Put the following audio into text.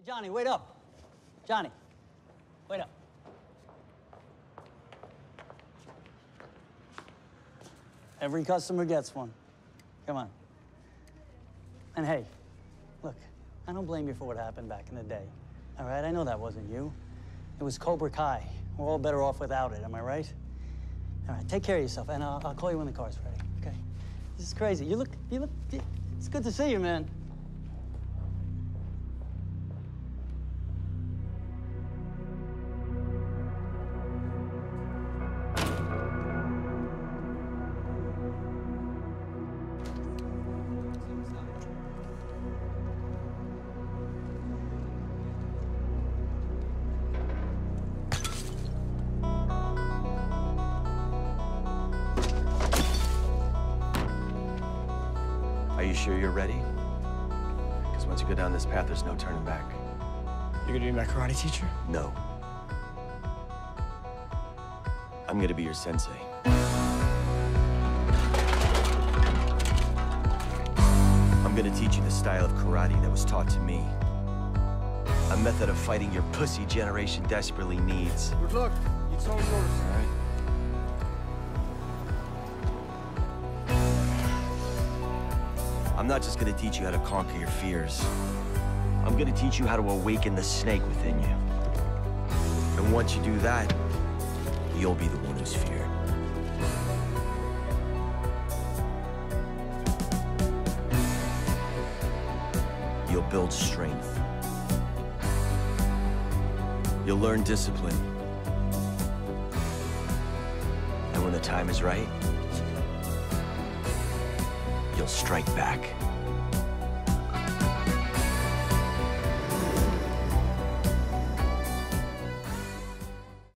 Johnny, wait up. Johnny, wait up. Every customer gets one. Come on. And hey, look, I don't blame you for what happened back in the day. All right, I know that wasn't you. It was Cobra Kai. We're all better off without it, am I right? All right, take care of yourself, and I'll call you when the car's ready, okay? This is crazy. You look, it's good to see you, man. Are you sure you're ready? Because once you go down this path, there's no turning back. You're gonna be my karate teacher? No. I'm gonna be your sensei. I'm gonna teach you the style of karate that was taught to me. A method of fighting your pussy generation desperately needs. Good luck. It's all yours. All right. I'm not just gonna teach you how to conquer your fears. I'm gonna teach you how to awaken the snake within you. And once you do that, you'll be the one who's feared. You'll build strength. You'll learn discipline. And when the time is right, you'll strike back.